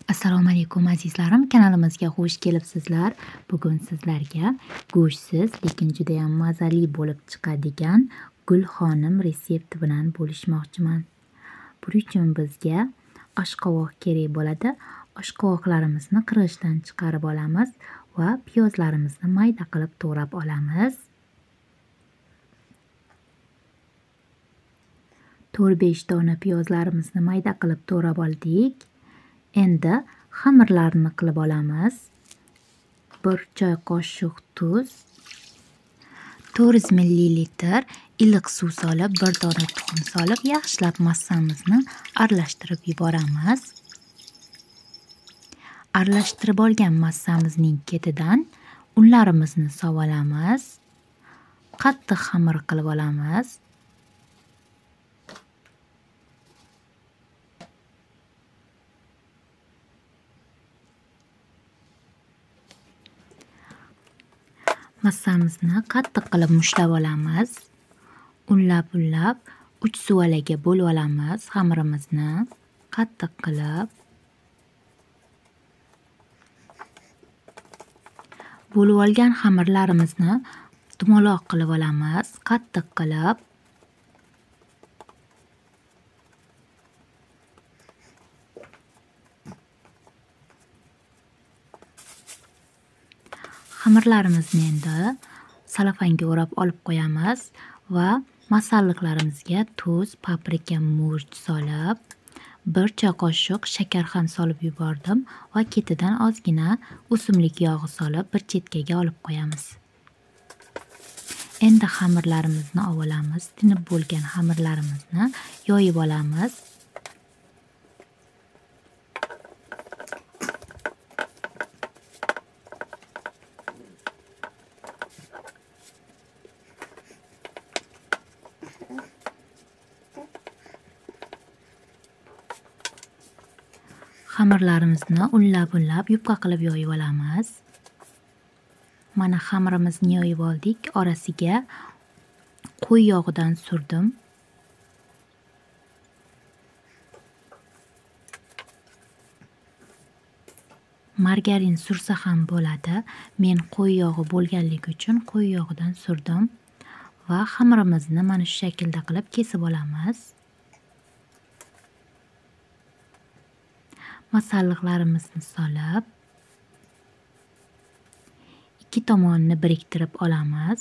Assalomu alaykum azizlarim, kanalimizga xush kelibsizlar. Bugun sizlarga go'shtsiz, lekin juda ham mazali bo'lib chiqadigan gulxonim retsepti bilan bo'lishmoqchiman. Buning uchun bizga oshqovoq kerak bo'ladi. Oshqovoqlarimizni qirg'ichdan chiqarib olamiz va piyozlarimizni mayda qilib to'g'rab olamiz. 4-5 dona piyozlarimizni mayda qilib to'g'rab oldik. Endi xamirlarni qilib olamiz. 1 choy qoshiq tuz, 400 ml iliq suv solib, 1 dona tuxum solib, yaxshilab massamizni aralashtirib yuboramiz. Aralashtirib olgan massamizning ketidan unlarimizni solib olamiz. Qattiq xamir qilib olamiz. Massamizni qattiq qilib mushlab olamiz. Unlab uch suvalaga bo'lib olamiz xamirimizni qattiq qilib. Bo'lib olgan xamirlarimizni dumaloq qilib olamiz, qattiq qilib. Xamirlarimizni endi salofanga o'rab olib qo'yamiz va masalliqlarimizga tuz, paprika, murch solib, 1 choy qoshiq shakar ham solib yubordim va ketidan ozgina o'simlik yog'i solib bir chetkaga olib qo'yamiz. Endi xamirlarimizni olamiz. Tinib bo'lgan xamirlarimizni yoyib olamiz. Xamirlarimizni unlab yupqa qilib yoyib olamiz. Mana xamirimizni yoyib oldik. Orasiga qo'y yog'idan surdim. Margarin sursa ham bo'ladi. Men qo'y yog'i bo'lganligi uchun qo'y yog'idan surdim va xamirimizni mana shu shaklda qilib kesib olamiz. Masalliqlarimizni solib, ikki tomonini biriktirib olamiz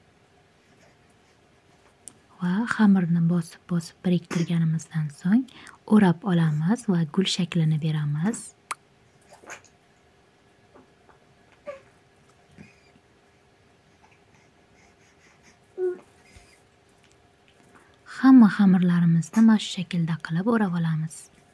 va xamirni bosib biriktirganimizdan so'ng o'rab olamiz va gul shaklini beramiz. Hamma xamirlarimizni mana shu shaklda qilib o'rab olamiz.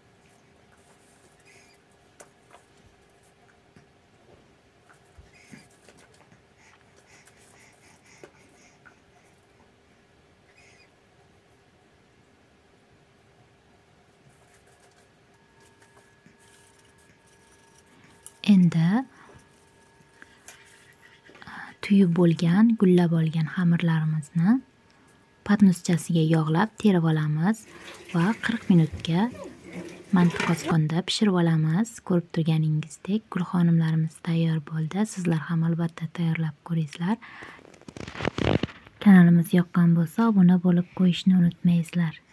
Endi tuyib bo'lgan, gullab olgan xamirlarimizni patnuschasiga yog'lab terib olamiz va 40 minutga mantiq qozonda pishirib olamiz. Ko'rib turganingizdek gulxonimlarimiz tayyor bo'ldi. Sizlar ham albatta tayyorlab ko'ringizlar. Kanalimiz yoqqan bo'lsa obuna bo'lib qo'yishni unutmaysizlar.